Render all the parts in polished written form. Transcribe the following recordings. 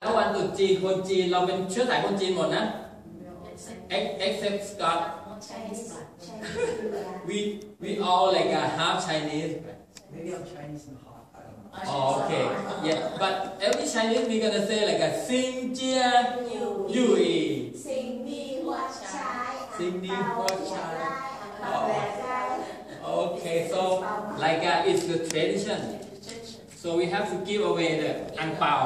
แล้ววันตรุษจีนคนจีนเราเป็นเชื้อสายคนจีนหมดนะ except Scott we all like a half Chinese maybe I'm Chinese and hot I don't know oh okay yeah but every Chinese we gonna say like a ซิงเจียยู่อีสิ่งดีหัวใจสิ่งดีหัวใจ okay so like it's the tradition so we have to give away the อั่งเปา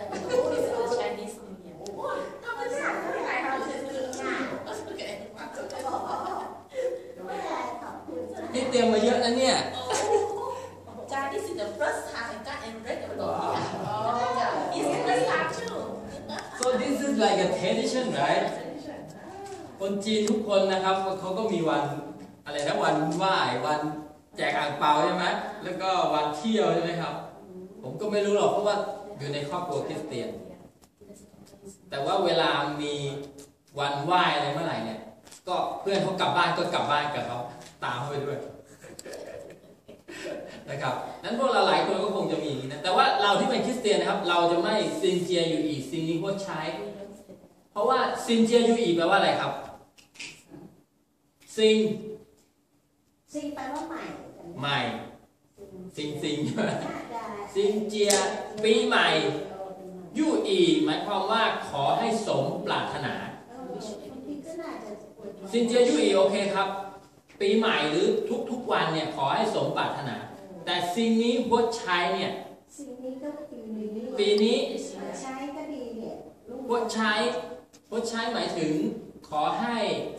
นี่เตรียมมาเยอะนะเนี่ย This is the first time I got and read about it. It's the first time too. So this is like a tradition right คนจีนทุกคนนะครับเขาก็มีวันอะไรนะวันไหว้วันแจกอั่งเปาใช่ไหมแล้วก็วันเที่ยวใช่ไหมครับผมก็ไม่รู้หรอกเพราะว่าอยู่ในครอบครัวคริสเตียนแต่ว่าเวลามีวันไหว้อะไรเมื่อไหร่เนี่ยก็เพื่อนเขากลับบ้านก็กลับบ้านกับเขาตามเขาไปด้วยนะครับนั้นพวกเราหลายคนก็คงจะมีอย่างนี้นะแต่ว่าเราที่เป็นคริสเตียนนะครับเราจะไม่ซินเจียอยู่อีซิงนี้พวกใช้เพราะว่าซินเจียอยู่อีแปลว่าอะไรครับซิงแปลว่าใหม่ใหม่ซิงซินเจียปีใหม่ยู่อีหมายความว่าขอให้สมปรารถนาซินเจียยู่อีโอเคครับปีใหม่หรือทุกๆวันเนี่ยขอให้สมปรารถนาแต่สิ่งนี้พดใช้เนี่ยปีนี้พดใช้หมายถึงขอให้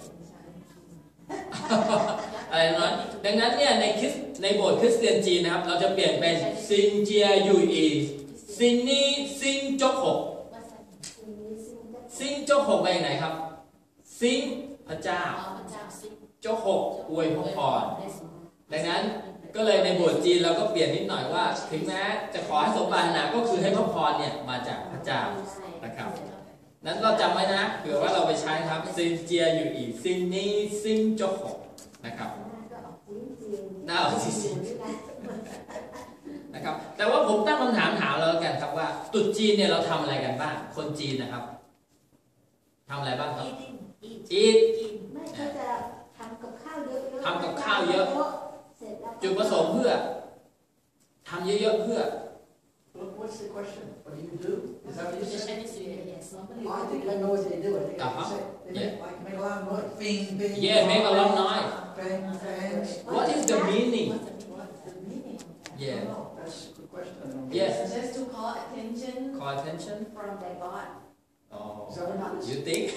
อะไรนั้นดังนั้นเนี่ยในโบสถ์คริสเตียนจีนนะครับเราจะเปลี่ยนเป็นซินเจียยู่อีซินนี้ซินโจกหกซินโจกหกไปไหนครับซินพระเจ้าโจกหกอวยพรดังนั้นก็เลยในโบสถ์จีนเราก็เปลี่ยนนิดหน่อยว่าถึงแม้จะขอให้สมปรารถนาก็คือให้พระพรเนี่ยมาจากพระเจ้านะครับนั้นเราจำไว้นะเผื่อว่าเราไปใช้ครับซินเจียอยู่อีซินนี้ซินโจกหกนะครับน่าเอาจริงๆนะครับแต่ว่าผมตั้งคำถามเราแล้วกันครับว่าตรุษจีนเนี่ยเราทำอะไรกันบ้างคนจีนนะครับทำอะไรบ้างครับอีททำกับข้าวเยอะจุดประสงค์เพื่อทำเยอะๆเพื่อ What's the question? What do you do? Is that what you said? Yes. I think I know what they do. I think I say they make a lot of noise. Bing, bing. Yeah, make a lot of noise. Bang, bang. What is the meaning? Yeah. That's a good question. Yes. Just to call attention Call attention from the God. Oh. Is that what it is? You think?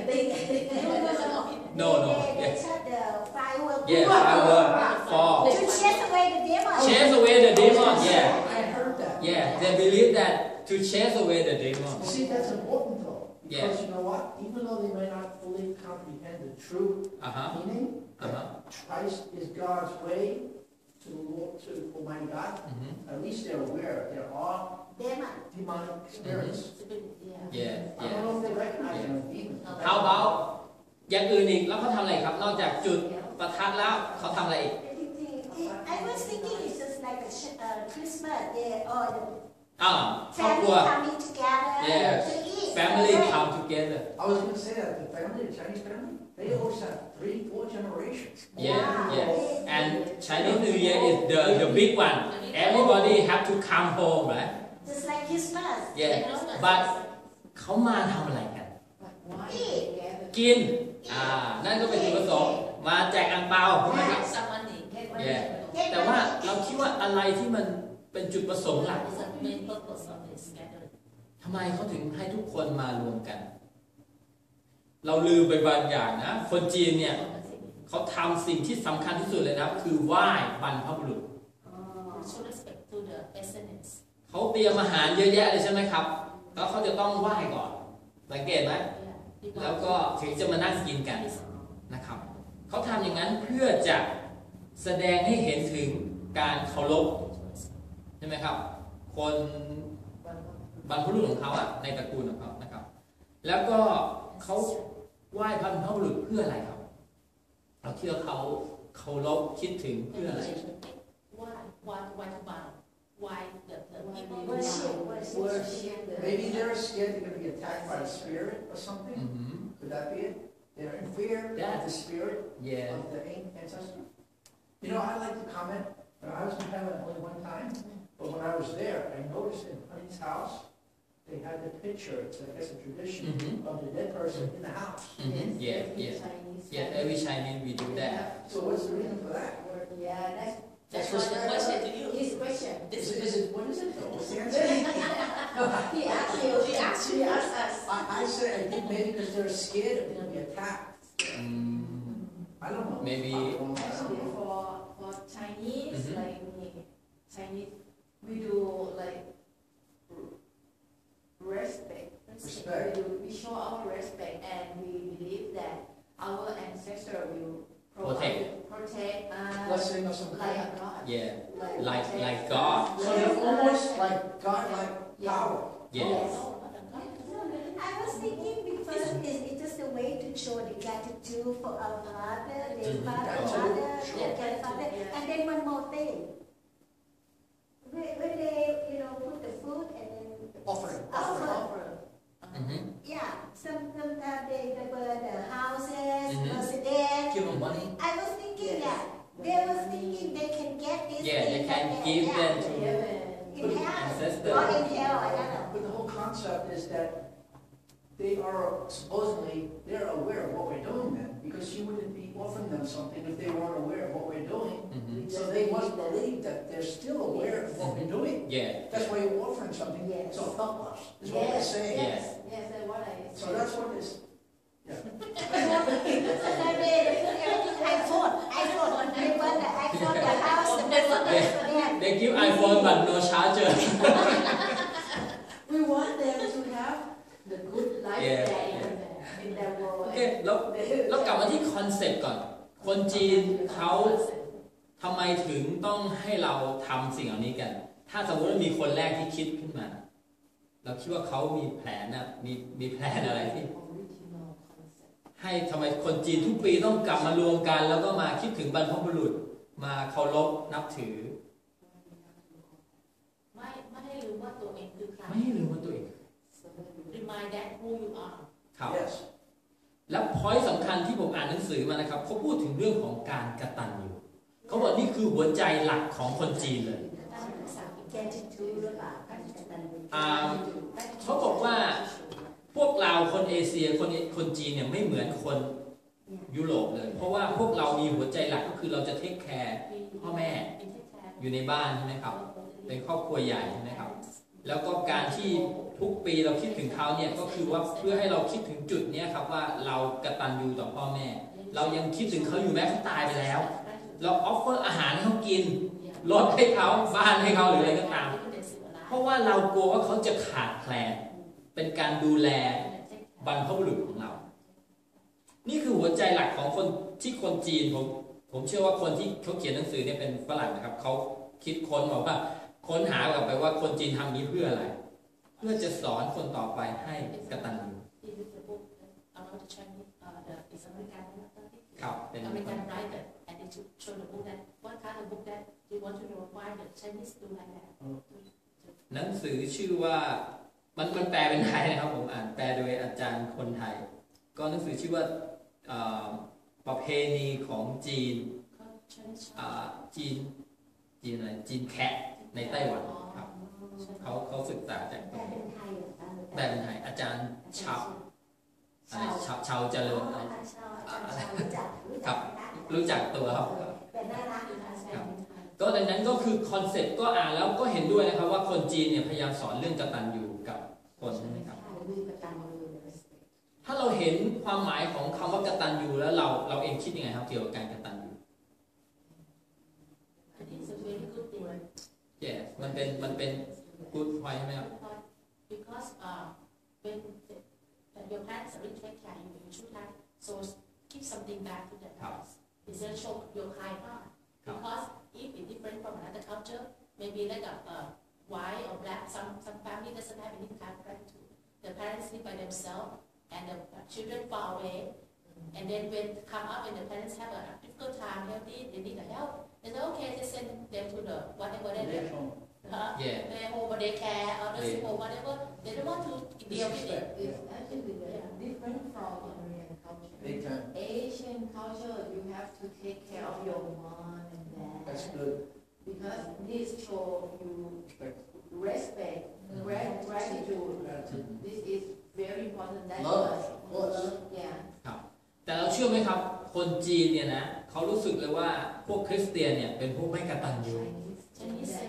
No. They shut the firework. Yeah, firework. Fall. To chase away the demon. Chase away the demon. Yeah. I heard that. Yeah. They believe that to chase away the demon. See, that's important though. Yeah. Because you know what? Even though they may not fully comprehend the true meaning, that Christ is God's way to Almighty God, at least they're aware. They're all demonic spirits. Yeah. I don't know if they recognize them as demons. How about อย่างอื่นอีกแล้วเขาทำอะไรครับนอกจากจุดประทัดแล้วเขาทำอะไรอีก I was thinking it's just like a Christmas. They all the ครอบครัว family coming together to eat. Family come together. I was going to say that the family, the Chinese family, they always have 3-4 generations. Yeah. And Chinese New Year is the big one. Everybody have to come home, right? Just like Christmas. Yeah. But เขามาทำอะไรกันกินนั่นก็เป็นจุดประสงค์มาแจกอั่งเปาใช่ไหมครับ Yeah. แต่ว่าเราคิดว่าอะไรที่มันเป็นจุดประสงค์หลักทำไมเขาถึงให้ทุกคนมารวมกันเราลืมไปบางอย่างนะคนจีนเนี่ยเขาทำสิ่งที่สำคัญที่สุดเลยนะคือไหว้บรรพบุรุษเขาเตรียมอาหารเยอะแยะเลยใช่ไหมครับแล้วเขาจะต้องไหว้ก่อนสังเกตไหมแล้วก็ถึงจะมานั่งกินกันนะครับเขาทำอย่างนั้นเพื่อจะแสดงให้เห็นถึงการเคารพใช่ไหมครับคนบรรพบุรุษของเขาในตระกูลของเขานะครับแล้วก็เขาไหว้บรรพบุรุษเพื่ออะไรครับเราที่เขาเคารพคิดถึงเพื่ออะไร why the people worship. Maybe they're scared they're going to be attacked by a spirit or something. Could that be it? They're in fear of the spirit of the ancestor. You know, I like to comment. I was in heaven only one time, but when I was there, I noticed in Honey's house, they had the picture, it's I guess a tradition, of the dead person in the house. Yes, every Chinese we do that. So what's the reason for that? Yeah, that's what the question to you. his question. What is it though? What's the answer? He asked you. He asked us. I said I think maybe because they're scared of being attacked. I don't know. Maybe Actually, for Chinese, like Chinese, we do like respect. We show our respect, and we believe that our ancestor will protect us, Blessing or something. like God. yeah, like God. So they're almost like God-like power. Yes. I was thinking because it's just a way to show the gratitude for our father, their father, their grandfather, and then one more thing. When they, put the food and then Offering. Yeah, sometimes they burn the houses, residents. Give them money. I was thinking that they was thinking they can get this. Yeah, they can give them to in hell ancestors. or in hell, I don't know. But the whole concept is that they are supposedly, they're aware of what we're doing then, because you wouldn't be offering them something if they weren't aware of what we're doing. So they must believe that they're still aware of what we're doing. Yeah. That's why you're offering something. Yes. So help us, is what they're saying. Yes. Yes, that's what I So that's what this, Sometimes they put everything iPhone. They burn the iPhone, the house, the business for them. They give iPhone but no charger. We want them to have the good life in the world. โอเคแล้วกลับมาที่คอนเซ็ปต์ก่อน คนจีนเขาทำไมถึงต้องให้เราทำสิ่งเหล่านี้กัน ถ้าสมมติว่ามีคนแรกที่คิดขึ้นมา เราคิดว่าเขามีแผนนะมีแผนอะไรที่ให้ทำไมคนจีนทุกปีต้องกลับมารวมกัน แล้วก็มาคิดถึงบรรพบุรุษมาเคารพนับถือไม่ให้ลืมว่าตัวเองคือใครไม่ให้ลืมว่าตัวเอง remind that who you are ครับ yes. และพอยต์สำคัญที่ผมอ่านหนังสือมานะครับเขาพูดถึงเรื่องของการกตัญญูเขาบอกนี่คือหัวใจหลักของคนจีนเลย Gratitude หรือเปล่าการกตัญญูเขาบอกว่าพวกเราคนเอเชียคนจีนเนี่ยไม่เหมือนคนยุโรปเลย เพราะว่าพวกเรามีหัวใจหลักก็คือเราจะเทคแคร์พ่อแม่อยู่ในบ้านใช่ไหมครับเป็นครอบครัวใหญ่ใช่ไหมครับแล้วก็การที่ทุกปีเราคิดถึงเขาเนี่ยก็คือว่าเพื่อให้เราคิดถึงจุดเนี้ยครับว่าเรากตัญญูต่อพ่อแม่ เรายังคิดถึงเขาอยู่แม้เขาตายไปแล้ว เราออฟเฟอร์อาหารให้เขากินรถให้เขาบ้านให้เขาหรืออะไรก็ตามเพราะว่าเรากลัวว่าเขาจะขาดแคลนเป็นการดูแลบรรพบุรุษของเรา นี่คือหัวใจหลักของคนที่คนจีนผมเชื่อว่าคนที่เขาเขียนหนังสือเนี่ยเป็นฝรั่งนะครับเขาคิดค้นบอกว่าค้นหากลับไปว่าคนจีนทำนี้เพื่ออะไร เพื่อจะสอนคนต่อไปให้กตัญญูครับเป็น American writer and they show the book that what kind of book that you want to know why the Chinese do like that หนังสือชื่อว่ามันแปลเป็นไทยนะครับผมอ่านแปลโดยอาจารย์คนไทยก็หนังสือชื่อว่าประเพณีของจีนจีนอะไรจีนแคะในไต้หวันครับเขาศึกษาจากตรงนี้แปลเป็นไทยอาจารย์ชาวเจริญอะไรครับรู้จักตัวครับก็ดังนั้นก็คือคอนเซ็ปต์ก็อ่านแล้วก็เห็นด้วยนะครับว่าคนจีนเนี่ยพยายามสอนเรื่องกตัญญูกับคนนะครับถ้าเราเห็นความหมายของคำว่ากตัญญูแล้วเราเองคิดยังไงครับเกี่ยวกับการกตัญญู It's a very good thing yes มันเป็น good point ใช่ไหมครับ because when your parents are take care of you, you should have so give something back to their parents. It's a show your kind heart. Because if it's different from another culture, maybe like a white or black, some family doesn't have any kind of gratitude. The parents live by themselves, and the children far away. And then when come up and the parents have a difficult time, healthy, they need help. They say, okay, just send them to the whatever they They home or they care or nursing home whatever. They don't want to deal with it. It's actually different from Korean culture. Big time. Asian culture, you have to take care of your mom and dad. That's good. Because this show you respect, gratitude. This is very important. That's Love, why of course. Yeah. แต่เราเชื่อไหมครับคนจีนเนี่ยนะเขารู้สึกเลยว่าพวกคริสเตียนเนี่ยเป็นพวกไม่กตัญญู Chinese say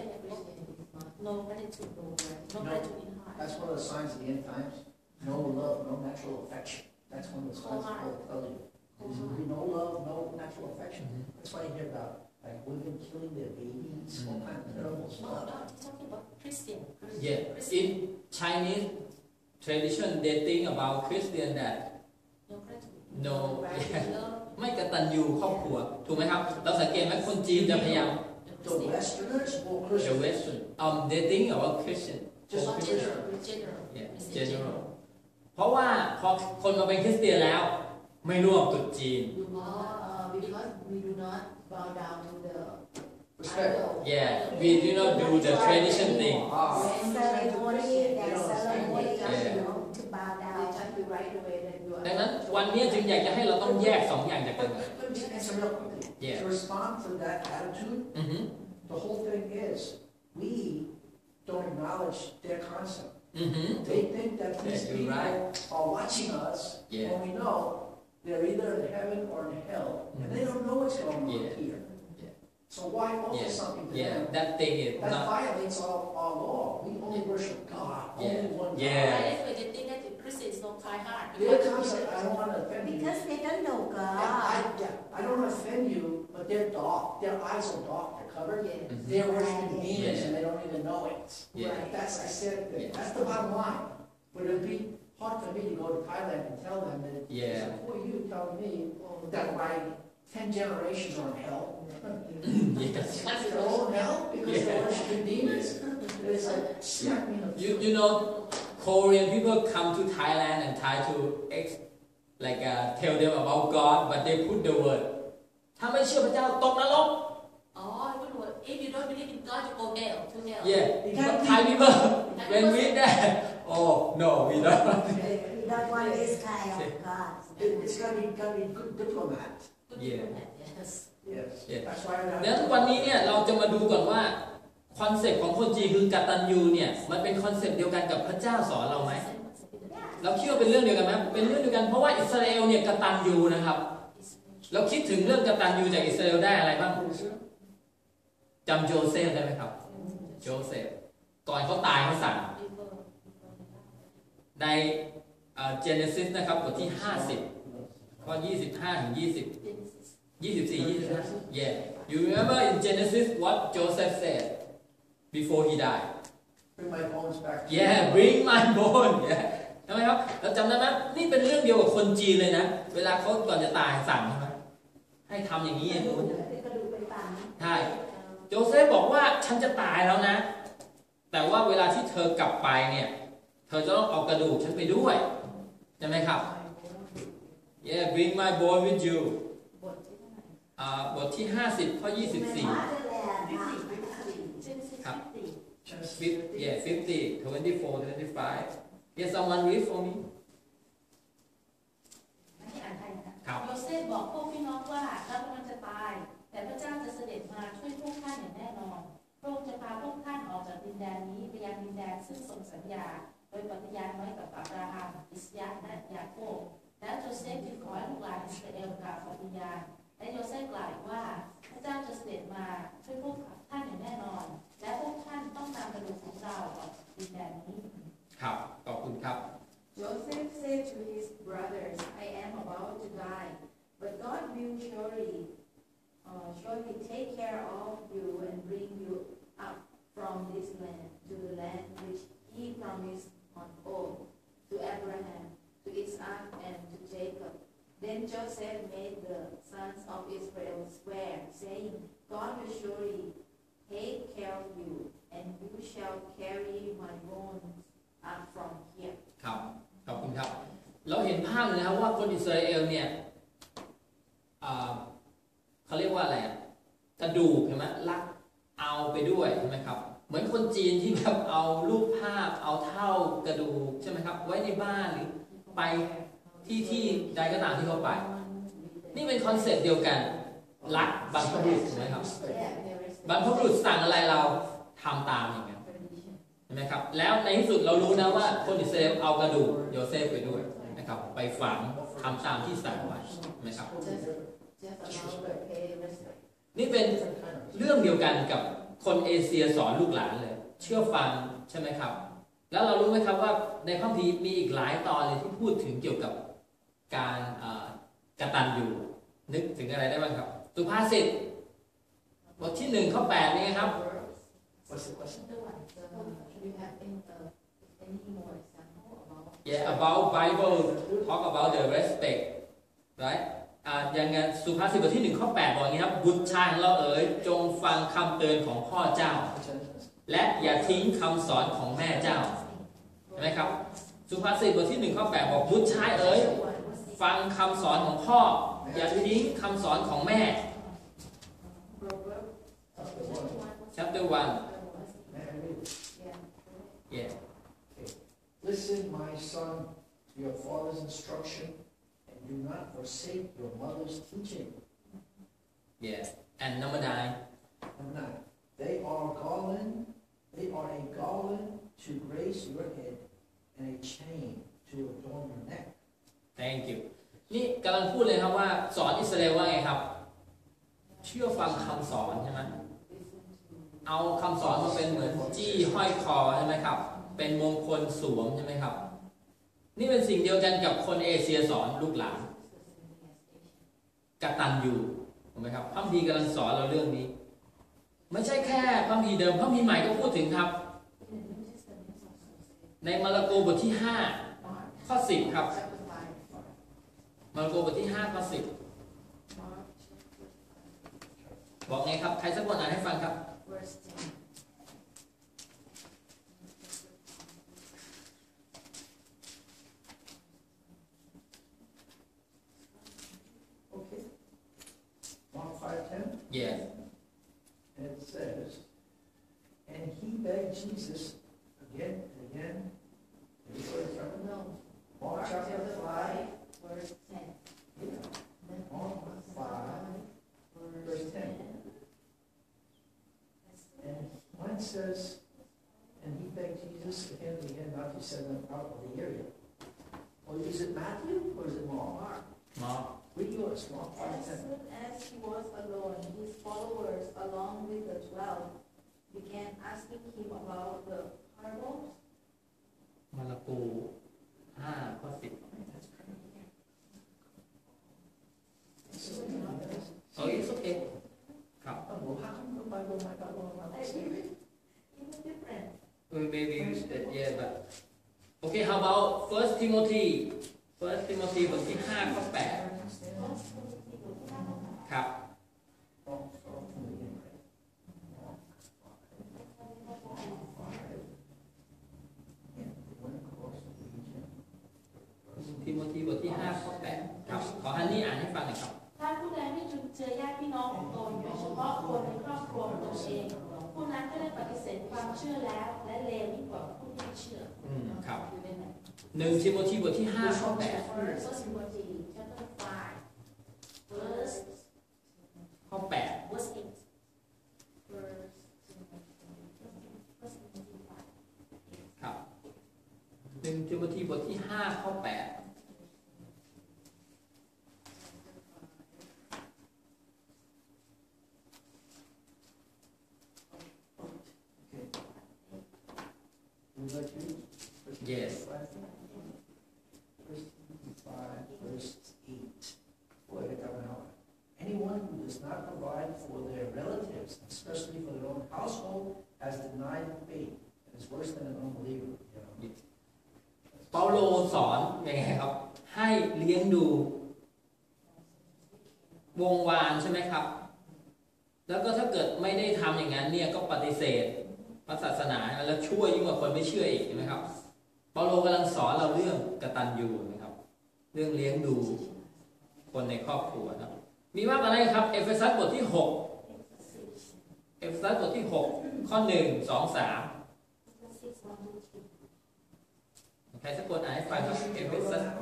no gratitude, no gratitude in heart. That's one of the signs of the end times. No love, no natural affection. That's one of the signs of the tell you. There's gonna be no love, no natural affection. That's why you hear about like women killing their babies, all kind of terrible No, stuff. no, he's talking about Christian. Yeah, in Chinese tradition they think about Christian that No gratitude. no Love ไม่กตัญญูครอบครัวถูกไหมครับเราสังเกตไหมคนจีนจะพยายาม the The Christian. Westerners or the Christians? Western they think about Christian Just Or Christian. general. yeah It's general เพราะว่าพอคนมาเป็นคริสเตียนแล้วไม่ร่วมตรุษจีน Because we do not bow down to the Respect. idol. yeah we do not do the tradition thing Ah, ceremony, there's ceremony, to bow They down. tell you right away that you are. ดังนั้นวันนี้จึงอยากจะให้เราต้องแยกสองอย่างจากกัน let me just answer real quickly. Yeah. To respond to that attitude, อือฮึ the whole thing is we don't acknowledge their concept. อือฮึ They think that these Yeah, you're people right. are watching us Yeah. when we know they're either in heaven or in hell, and they don't know what's going on Yeah. here. Yeah. So why offer Yeah. something to yeah them? that thing is That not violates our law. We only worship God, Yeah. only one God. Yeah. Right? They think that the Christian is not high heart. Their concept, I don't want to offend you. Because they don't know And God. I don't want to offend you, but they're dark. Their eyes are dark. They're covered. Yes. Mhm. They're worshiping Yeah. demons Yeah. and they don't even know it. Yeah. Right. That's I said. Yeah. That's the bottom line. But it'd be hard for me to go to Thailand and tell them that. Yeah. So who are you telling me that my 10 generations are in hell? yes They're all in hell because Yeah. they're worshiping demons. It's like smack me in the you know Korean people come to Thailand and try to tell them about God but they put the word ถ้าไม่เชื่อพระเจ้าตกนรก Oh, good word. If you don't believe in God, you go hell, to hell. yeah but Thai people when we there oh no we don't We don't want this kind of God. It's gotta be good diplomat. Good Yeah. diplomat, yes. Yes. Yeah. That's why I ดังนั้นวันนี้เนี่ยเราจะมาดูก่อนว่าคอนเซ็ปต์ของคนจีนคือกตัญญูเนี่ยมันเป็นคอนเซ็ปต์เดียวกันกับพระเจ้าสอนเราไหมเราคิดว่าเป็นเรื่องเดียวกันไหมเป็นเรื่องเดียวกันเพราะว่าอิสราเอลเนี่ยกตัญญูนะครับเราคิดถึงเรื่องกตัญญูจากอิสราเอลได้อะไรบ้างจำโจเซฟได้ไหมครับโจเซฟก่อนเขาตายเขาสั่งในGenesis นะครับบทที่50ข้อ25ถึง24 yeah you remember in Genesis what Joseph said before he died bring my bones back. yeah bring my bone yeah ใช่ไหมครับเราจำได้ไหมนี่เป็นเรื่องเดียวกับคนจีนเลยนะเวลาเขาก่อนจะตายสั่งใช่ไหมให้ทำอย่างนี้อย่างนู้นใช่โจเซฟบอกว่าฉันจะตายแล้วนะ แต่ว่าเวลาที่เธอกลับไปเนี่ยเธอจะต้องเอากระดูกฉันไปด้วยใช่ไหมครับ yeah bring my bone with you บทที่50ข้อ24ครับ yeah 50 24 25 yeah someone read for me ที่อ่านไทยนะคะครับโยเซฟบอกพวกพี่น้องว่าเรากำลังจะตาย แต่พระเจ้าจะเสด็จมาช่วยพวกท่านอย่างแน่นอนพระองค์จะพาพวกท่านออกจากดินแดนนี้ไปยังดินแดนซึ่งทรงสัญญาโดยปฏิญาณไว้กับอับราฮัมอิสยาห์และยาโคบแล้วโจเซฟจึงขอให้ลูกหลานอิสราเอลกล่าวปฏิญาณและโยเซฟกล่าวอีกว่าพระเจ้าจะเสด็จมาช่วยพวกท่านอย่างแน่นอนและพวกท่านต้องนำกระดูกของเราออกจากดินแดนนี้ครับขอบคุณครับ Joseph said to his brothers, I am about to die, but God will surely take care of you and bring you up from this land to the land which he promised on oath to Abraham, to Isaac, and to Jacob. Then Joseph made the sons of Israel swear, saying, God will surely take care of you, and you shall carry my bones up from here. ครับขอบคุณครับเราเห็นภาพเลยนะครับว่าคนอิสราเอลเนี่ยเขาเรียกว่าอะไรกระดูกเห็นไหมลักเอาไปด้วยใช่ไหมครับเหมือนคนจีนที่แบบเอารูปภาพเอาเท่ากระดูกใช่ไหมครับไว้ในบ้านหรือไปที่ใดก็ตามที่เขาไปนี่เป็นคอนเซ็ปต์เดียวกันรักบรรพบุรุษถูกไหมครับบรรพบุรุษสั่งอะไรเราทำตามอย่างนั้นใช่ไหมครับแล้วในที่สุดเรารู้นะว่าคนอิสราเอลเอากระดูกโยเซฟไปด้วยนะครับไปฝังทำตามที่สั่งไว้ใช่ไหมครับนี่เป็นเรื่องเดียวกันกับคนเอเชียสอนลูกหลานเลยเชื่อฟังใช่ไหมครับแล้วเรารู้ไหมครับว่าในพระคัมภีร์มีอีกหลายตอนเลยที่พูดถึงเกี่ยวกับการกตัญญูนึกถึงอะไรได้บ้างครับสุภาษิตบทที่1 ข้อ 8นี่ครับ Yeah, about Bible talk about the respect right อย่างงั้นสุภาษิตบทที่1 ข้อ 8บอกอย่างนี้ครับบุตรชายของเราเอ๋ยจงฟังคำเตือนของพ่อเจ้าและอย่าทิ้งคำสอนของแม่เจ้าเห็นไหมครับสุภาษิตบทที่1 ข้อ 8บอกบุตรชายเอ๋ยฟังคำสอนของพ่ออย่าทิ้งคำสอนของแม่ chapter 1 yeah Listen, my son, to your father's instruction, and do not forsake your mother's teaching. yeah and number 9 Number 9. They are a garland to grace your head, and a chain to adorn your neck. thank you นี่กำลังพูดเลยครับว่าสอนอิสราเอลว่าไงครับเชื่อฟังคำสอนใช่ไหมเอาคำสอนมาเป็นเหมือนจี้ห้อยคอใช่ไหมครับเป็นมงคลสวมใช่ไหมครับนี่เป็นสิ่งเดียวกันกับคนเอเชียสอนลูกหลานกตัญญูถูกไหมครับพระคัมภีร์กำลังสอนเราเรื่องนี้ไม่ใช่แค่พระคัมภีร์เดิมพระคัมภีร์ใหม่ก็พูดถึงครับในมาระโกบทที่5 ข้อ 10ครับมาระโกบทที่5 ข้อ 10บอกไงครับใครสักคนอ่านให้ฟังครับYes. And it says, and he begged Jesus again and again. No. Mark chapter 5, verse 10. Mark 5, verse 10. And mine says, and he begged Jesus again and again not to send them out of the area. Well, is it Matthew or is it Mark? Mark. Read yours, Mark 5, 10. As soon as he was alone, his followers, along with the 12, began asking him about the parables. มาระโก5 ข้อ 10 Oh, it's okay. ครับ Well, how come the Bible, my Bible, my Bible? Even different. Maybe yeah but okay how about First Timothy บทที่5 ข้อ 8ครับทิโมธีบทที่5 ข้อ 8ครับขอฮันนี่อ่านให้ฟังหน่อยครับถ้าผู้ใดไม่จุนเจือญาติพี่น้องของตนโดยเฉพาะคนในครอบครัวของตนเองผู้นั้นก็ได้ปฏิเสธความเชื่อแล้วและเลวยิ่งกว่าผู้ที่เชื่อครับ1 ทิโมธีบทที่5 ข้อ 8 First Timothy chapter 5, verse ข้อ 8 verse 8. Verse 5. ครับ1 ทิโมธีบทที่5 ข้อ 8Yes. Verse 8. Anyone who does not provide for their relatives, especially for their own household, has denied the faith and is worse than an unbeliever. เปาโลสอนยังไงครับให้เลี้ยงดูวงวานใช่ไหมครับแล้วก็ถ้าเกิดไม่ได้ทำอย่างนั้นเนี่ยก็ปฏิเสธพระศาสนาแล้วช่วยยิ่งกว่าคนไม่เชื่ออีกใช่ไหมครับเปาโลกำลังสอนเราเรื่องกตัญญูนะครับเรื่องเลี้ยงดูคนในครอบครัวนะมีมากกว่านั้นครับเอเฟซัสบทที่6เอเอเฟซัสบทที่6ข้อ1 2 3ใครสักคนอ่านให้ฟังครับเอเฟซัส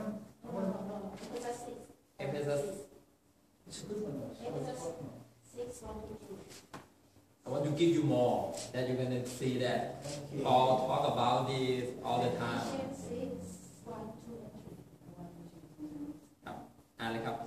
เอเฟซัส It's a good one though. I want to give you more that you're going to see that Paul talk about this all the time อ่านเลยครับ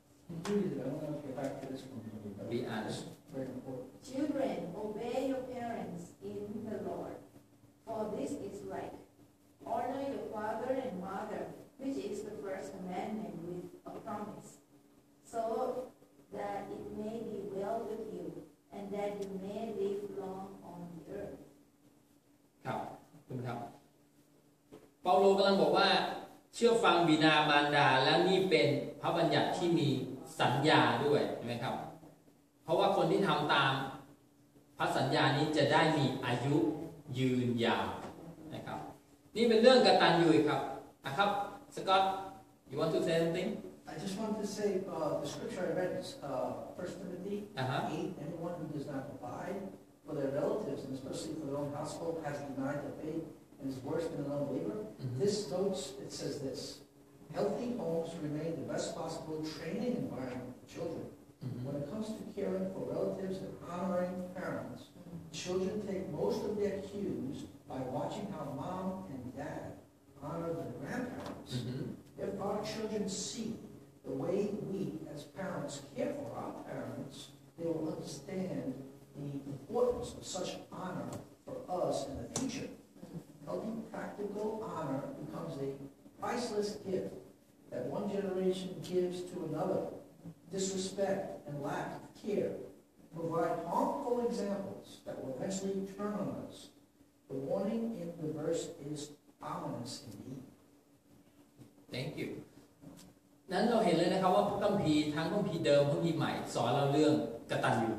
Weอ่าน Children, obey your parents in the Lord, for this is right. Honor your father and mother, which is the first commandment with a promise, so that it may be well with you, and that you may live long on the earth. ครับคุณครับเปาโลกำลังบอกว่าเชื่อฟังบิดามารดาและนี่เป็นพระบัญญัติที่มีสัญญาด้วยใช่ไหมครับเพราะว่าคนที่ทำตามพระสัญญานี้จะได้มีอายุยืนยาวนะครับนี่เป็นเรื่องกตัญญูครับนะครับสกอต you want to say something I just want to say the scripture I read is 1 Timothy 8. Anyone who does not abide for their relatives, and especially for their own household, has denied the faith and is worse than an unbeliever. This notes, it says this: healthy homes remain the best possible training environment for children. When it comes to caring for relatives and honoring parents, children take most of their cues by watching how mom and dad honor their grandparents. If our children see the way we as parents care for our parents, they will understand the importance of such honor for us in the future. Healthy practical honor becomes a priceless gift that one generation gives to another. Disrespect and lack of care provide harmful examples that will eventually turn on us. The warning in the verse is ominous indeed. Thank you. นั้นเราเห็นเลยนะครับว่าพระคัมภีร์ทั้งพระคัมภีร์เดิมพระคัมภีร์ใหม่สอนเราเรื่องกตัญญู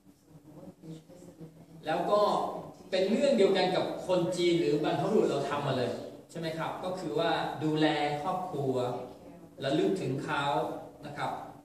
แล้วก็เป็นเรื่องเดียวกันกับคนจีนหรือบรรพบุรุษเราทำมาเลยใช่ไหมครับก็คือว่าดูแลครอบครัวระลึกถึงเขานะครับ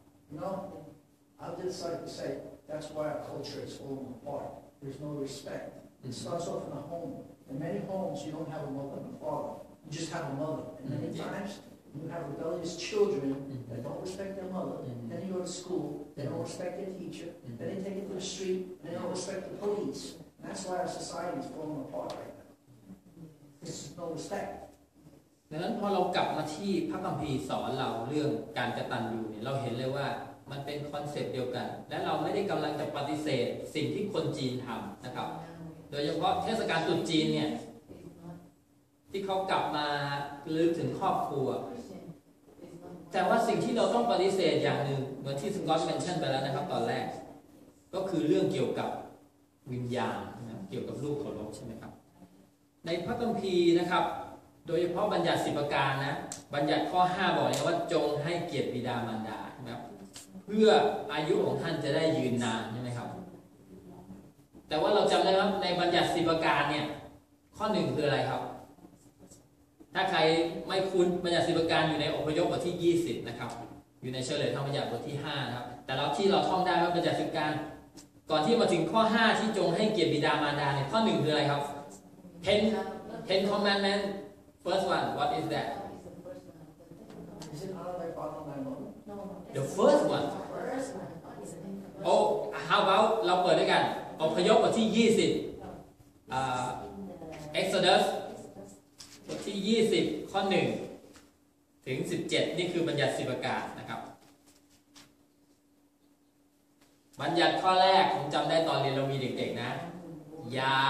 I would just like to say that's why our culture is falling apart. There's no respect. It starts off in a home. In many homes, you don't have a mother and a father. You just have a mother. And many times, you have rebellious children that don't respect their mother. Then you go to school, they don't respect their teacher. Then they take it to the street, and they don't respect the police. And that's why our society is falling apart right now. There's no respect. ดังนั้นพอเรากลับมาที่พระคัมภีร์สอนเราเรื่องการกตัญญูเนี่ยเราเห็นเลยว่ามันเป็นคอนเซปต์เดียวกันและเราไม่ได้กำลังจะปฏิเสธสิ่งที่คนจีนทำนะครับโดยเฉพาะเทศกาลตรุษจีนเนี่ยที่เขากลับมาลึกถึงครอบครัวแต่ว่าสิ่งที่เราต้องปฏิเสธอย่างหนึ่งเหมือนที่สกอตเมนชั่นไปแล้วนะครับตอนแรกก็คือเรื่องเกี่ยวกับวิญญาณนะเกี่ยวกับรูปเคารพใช่ไหมครับในพระคัมภีร์นะครับโดยเฉพาะบัญญัติ10 ประการนะบัญญัติข้อ5บอกเลยว่าจงให้เกียรติบิดามารดานะครับเพื่ออายุของท่านจะได้ยืนนานใช่ไหมครับแต่ว่าเราจำได้ครับในบัญญัติ10 ประการเนี่ยข้อ1คืออะไรครับถ้าใครไม่คุ้นบัญญัติ10 ประการอยู่ในอพยพบทที่20นะครับอยู่ในเฉลยธรรมบัญญัติบทที่5นะครับแต่เราที่เราท่องได้ว่าบัญญัติ10 ประการก่อนที่มาถึงข้อ5ที่จงให้เกียรติบิดามารดาเนี่ยข้อ1คืออะไรครับ Ten Commandments First one, what is that? Is it honor thy father and thy mother? The first one. Oh, how about เราเปิดด้วยกันอพยพบทที่20 Exodus บทที่20ข้อ1ถึง17นี่คือบัญญัติ10 ประการนะครับบัญญัติข้อแรกผมจำได้ตอนเรียนเรามีเด็กๆนะอย่า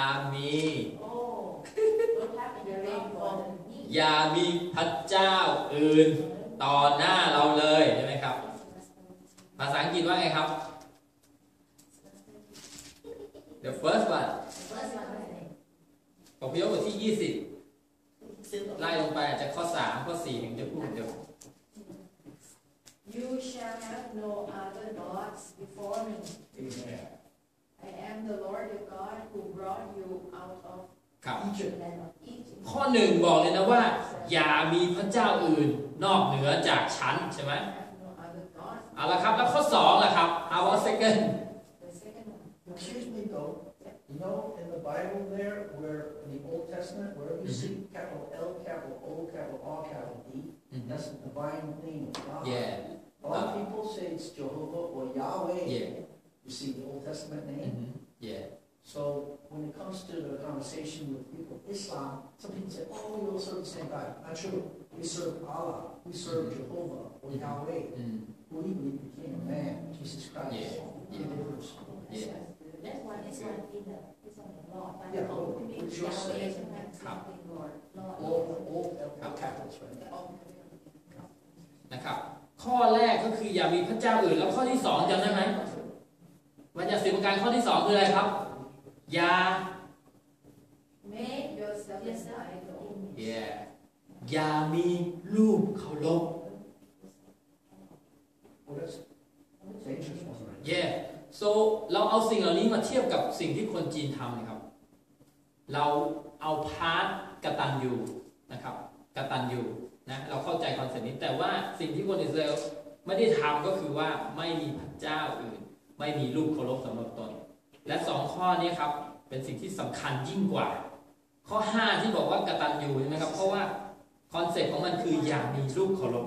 มีพระเจ้าอื่นต่อหน้าเราเลยใช่ไหมครับภาษาอังกฤษว่าไงครับ The first one อพยพบทที่20ไล่ลงไปอาจจะข้อ3ข้อ4ถึงจะพูดเดี๋ยว You shall have no other gods before me. Amen. I am the Lord your God who brought you out of ครับ Egypt. Egypt. ข้อ1บอกเลยนะว่าอย่ามีพระเจ้าอื่นนอกเหนือจากฉันใช่ไหม No other gods. เอาละครับแล้วข้อ2ล่ะครับ How about second The second one. Excuse me though, you know, in the Bible there, where in the Old Testament, wherever you see capital L, capital O, capital R, capital D, that's the divine name of God. Yeah. A lot of people say it's Jehovah or Yahweh. Yeah. You see the Old Testament name? Yeah. So when it comes to the conversation with people of Islam, some people say, oh, we all serve the same God. Not true. We serve Allah. We serve Jehovah or Yahweh, who even became a man, Jesus Christ. Yeah. Yeah. That's why it's one in the law. Yeah, which you're saying. All capitals, right? นะครับข้อแรกก็คืออย่ามีพระเจ้าอื่นแล้วข้อที่สองจำได้ไหมบัญญัติ10 ประการข้อที่สองคืออะไรครับอย่า Make yourself an idol. อย่ามีรูปเคารพ Well, that's dangerous one, right? so เราเอาสิ่งเหล่านี้มาเทียบกับสิ่งที่คนจีนทำนะครับเราเอาพาร์ทกตัญญูนะครับกตัญญูนะเราเข้าใจคอนเซ็ปต์นี้แต่ว่าสิ่งที่คนอิสราเอลไม่ได้ทำก็คือว่าไม่มีพระเจ้าอื่นไม่มีรูปเคารพสำหรับตนและ2ข้อนี้ครับเป็นสิ่งที่สำคัญยิ่งกว่าข้อ5ที่บอกว่ากตัญญูใช่ไหมครับเพราะว่าคอนเซ็ปต์ของมันคืออย่ามีรูปเคารพ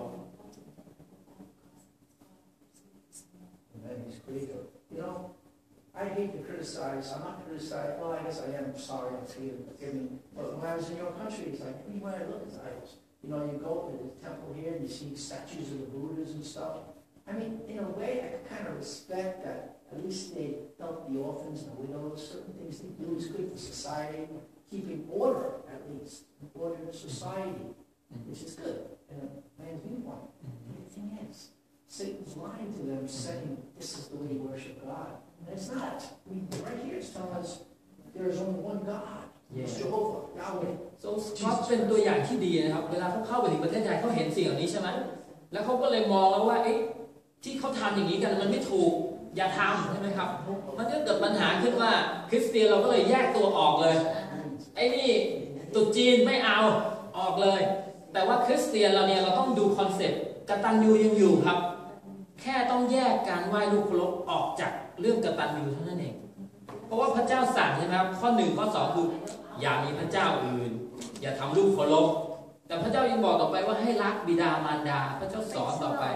He's creator. You know, I hate to criticize. I'm not criticizing. Well, I guess I am sorry. I'm saying, forgive me. But when I was in your country, it's like anywhere I look at idols. You know, you go to the temple here and you see statues of the Buddhas and stuff. I mean, in a way, I kind of respect that. At least they help the orphans and the widows. Certain things they do is good for society, keeping order at least, order in society, which is good in a man's viewpoint. The thing is, Satan's lying to them, saying this is the way you worship God, and it's not. I mean, right here it's telling us there is only one God. It's Jehovah, Yahweh. so เขาเป็นตัวอย่างที่ดีนะครับเวลาเขาเข้าไปถึงประเทศไทยเขาเห็นสิ่งเหล่านี้ใช่ไหมแล้วเขาก็เลยมองแล้วว่าที่เขาทำอย่างนี้กันมันไม่ถูกอย่าทำใช่ไหมครับมันก็เกิดปัญหาขึ้นว่าคริสเตียนเราก็เลยแยกตัวออกเลยไอ้นี่ตุจีนไม่เอาออกเลยแต่ว่าคริสเตียนเราเนี่ยเราต้องดูคอนเซ็ปต์กตัญญูยังอยู่ครับแค่ต้องแยกการไหว้รูปเคารพออกจากเรื่องกตัญญูเท่านั้นเองเพราะว่าพระเจ้าสั่งใช่ไหมครับข้อ1ข้อ2คืออย่ามีพระเจ้าอื่นอย่าทำรูปเคารพแต่พระเจ้ายังบอกต่อไปว่าให้รักบิดามารดาพระเจ้าสอนต่อไป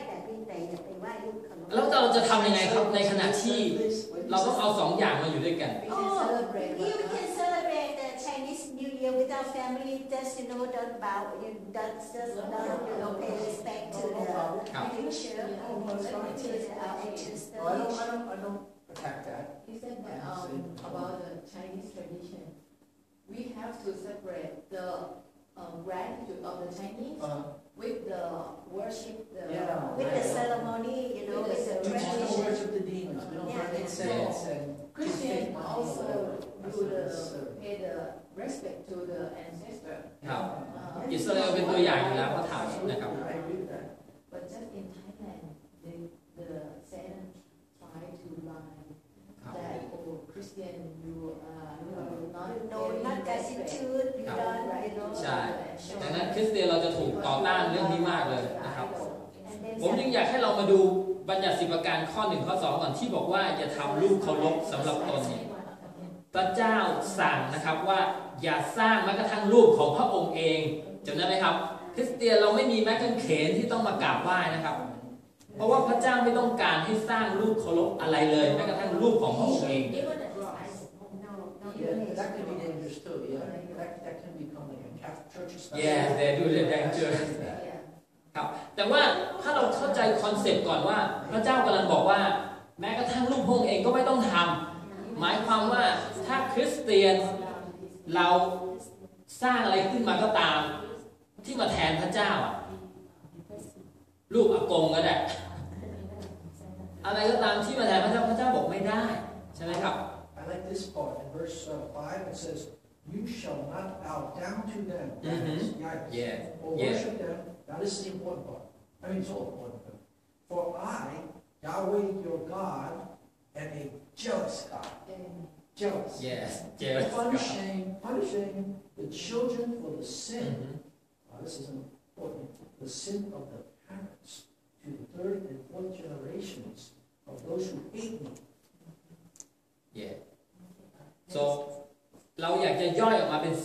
แล้วเราจะทำยังไงครับในขณะที่เราต้องเอา2อย่างมาอยู่ด้วยกัน We can celebrate the Chinese New Year with our family. Just don't bow. Don't pay respect to the future, to our ancestors. I don't attack that. He said that about the Chinese tradition, we have to separate the gratitude of the Chinese with the worship, with the ceremony, with the We tradition. don't worship the demons. We don't burn incense and Christians also pay the respect to the ancestor. ครับอิสราเอลเป็นตัวอย่างอยู่แล้วเขาทำนะครับ I agree with that. But just in Thailand, the Satan try to lie that Christian you Not gratitude. You don't. ใช่ดังนั้นคริสเตียนเราจะถูกต่อต้านเรื่องนี้มากเลยนะครับผมจึงอยากให้เรามาดูบัญญัติ10 ประการข้อ1ข้อ2ก่อนที่บอกว่าอย่าทำรูปเคารพสำหรับตนเนี่ยพระเจ้าสั่งนะครับว่าอย่าสร้างแม้กระทั่งรูปของพระองค์เองจำได้ไหมครับคริสเตียนเราไม่มีแม้กางเขนที่ต้องมากราบไหว้นะครับเพราะว่าพระเจ้าไม่ต้องการให้สร้างรูปเคารพอะไรเลยแม้กระทั่งรูปของพระองค์เอง Yeah, that can be dangerous too. Yeah, that can become like a Catholic church or something. Yes, they do the danger. ครับแต่ว่าถ้าเราเข้าใจคอนเซ็ปต์ก่อนว่าพระเจ้ากำลังบอกว่าแม้กระทั่งรูปพระองค์เองก็ไม่ต้องทำหมายความว่าถ้าคริสเตียนเราสร้างอะไรขึ้นมาก็ตามที่มาแทนพระเจ้ารูปอากงก็ได้อะไรก็ตามที่มาแทนพระเจ้าพระเจ้าบอกไม่ได้ใช่ไหมครับ I like this part in verse 5. It says, "You shall not bow down to them, or worship them." Now this is the important part. I mean, it's all important. For I, Yahweh your God, am a jealous God. Jealous. Yes. Punishing the children for the sin. This is important. The sin of the parents to the 3rd and 4th generations of those who hate me.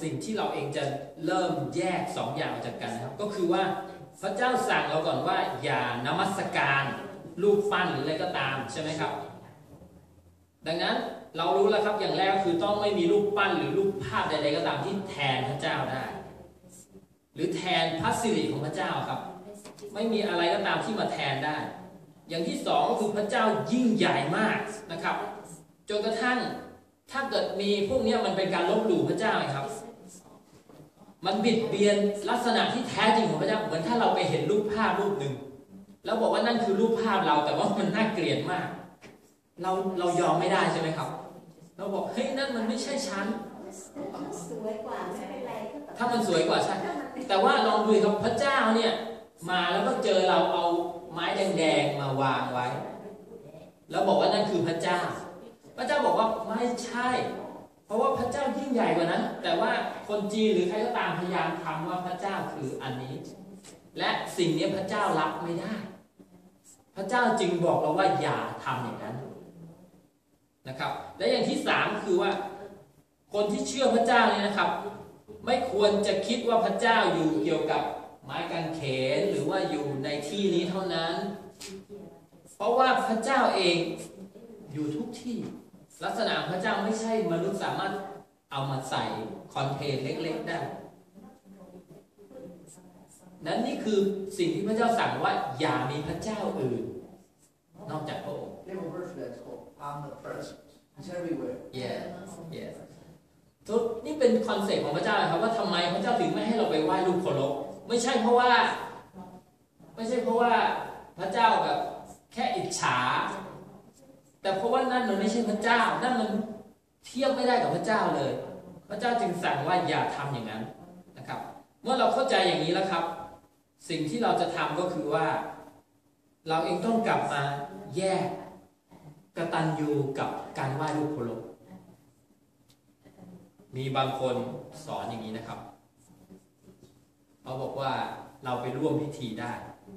สิ่งที่เราเองจะเริ่มแยกสองอย่างออกจากกันนะครับก็คือว่าพระเจ้าสั่งเราก่อนว่าอย่านมัสการรูปปั้นหรืออะไรก็ตามใช่ไหมครับดังนั้นเรารู้แล้วครับอย่างแรกคือต้องไม่มีรูปปั้นหรือรูปภาพใดๆก็ตามที่แทนพระเจ้าได้หรือแทนพระสิริของพระเจ้าครับไม่มีอะไรก็ตามที่มาแทนได้อย่างที่สองก็คือพระเจ้ายิ่งใหญ่มากนะครับจนกระทั่งถ้าเกิดมีพวกนี้มันเป็นการลบหลู่พระเจ้าครับมันบิดเบียนลักษณะที่แท้จริงของพระเจ้าเหมือนถ้าเราไปเห็นรูปภาพรูปหนึ่งแล้วบอกว่านั่นคือรูปภาพเราแต่ว่ามันน่าเกลียดมากเรายอมไม่ได้ใช่ไหมครับเราบอกเฮ้ยนั่นมันไม่ใช่ฉันสวยกว่าไม่เป็นไรก็ถ้ามันสวยกว่าใช่แต่ว่าลองดูครับพระเจ้าเนี่ยมาแล้วก็เจอเราเอาไม้แดงๆมาวางไว้แล้วบอกว่านั่นคือพระเจ้าพระเจ้าบอกว่าไม่ใช่เพราะว่าพระเจ้ายิ่งใหญ่กว่านั้นแต่ว่าคนจีนหรือใครก็ตามพยายามทำว่าพระเจ้าคืออันนี้และสิ่งนี้พระเจ้ารับไม่ได้พระเจ้าจึงบอกเราว่าอย่าทำอย่างนั้นนะครับและอย่างที่สามคือว่าคนที่เชื่อพระเจ้าเนี่ยนะครับไม่ควรจะคิดว่าพระเจ้าอยู่เกี่ยวกับไม้กางเขนหรือว่าอยู่ในที่นี้เท่านั้นเพราะว่าพระเจ้าเองอยู่ทุกที่ลักษณะพระเจ้าไม่ใช่มนุษย์สามารถเอามาใส่คอนเทนต์เล็กๆได้นั้นนี่คือสิ่งที่พระเจ้าสั่งว่าอย่ามีพระเจ้าอื่นนอกจากพระองค์ They have a word for that. It's called omnipresence. It's everywhere. yes นี่เป็นคอนเซ็ปต์ของพระเจ้าครับว่าทำไมพระเจ้าถึงไม่ให้เราไปไหว้รูปเคารพไม่ใช่เพราะว่าพระเจ้าแบบแค่อิจฉาแต่เพราะว่านั่นมันไม่ใช่พระเจ้านั่นมันเทียบไม่ได้กับพระเจ้าเลยพระเจ้าจึงสั่งว่าอย่าทำอย่างนั้นนะครับเมื่อเราเข้าใจอย่างนี้แล้วครับสิ่งที่เราจะทำก็คือว่าเราเองต้องกลับมาแยกกตัญญูกับการไหว้รูปเคารพมีบางคนสอนอย่างนี้นะครับเขาบอกว่าเราไปร่วมพิธีได้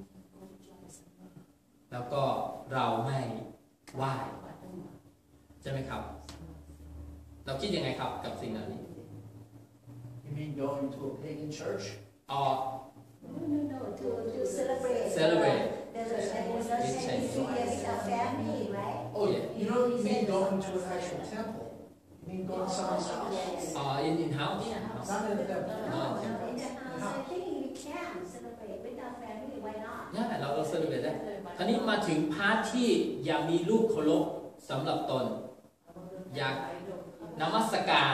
แล้วก็เราไม่ไหว้ใช่ไหมครับเราคิดยังไงครับกับสิ่งนั้น You mean going to a pagan church? No, to celebrate. Celebrate. The Chinese New Year with our family, right? Oh, yeah. You don't mean going to an actual temple. You mean going to someone's house. In house. Not in the temple. In the house, I think we can celebrate with our family. Why not? เราเซเลบรตได้คราวนี้มาถึงพาร์ทที่อย่ามีรูปเคารพสำหรับตนอยากนมัสการ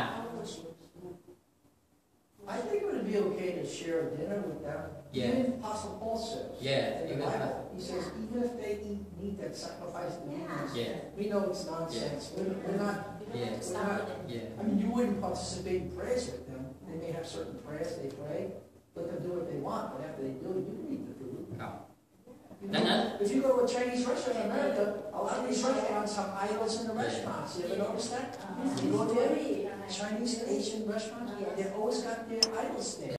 I think it would be okay to share a dinner with them. Yeah. Even Apostle Paul says. Yeah, In the Bible, he says even if they eat meat that's sacrificed to demons, Yeah. we know it's nonsense. We're not. Yeah. I mean, you wouldn't participate in prayers with them. They may have certain prayers they pray. Let them do what they want, but after they do it, you can eat the food. ครับ If you go to a Chinese restaurant in America, a lot of these restaurants have idols in the restaurants. You ever notice that? You go to a Chinese Asian restaurant, they've always got their idols there.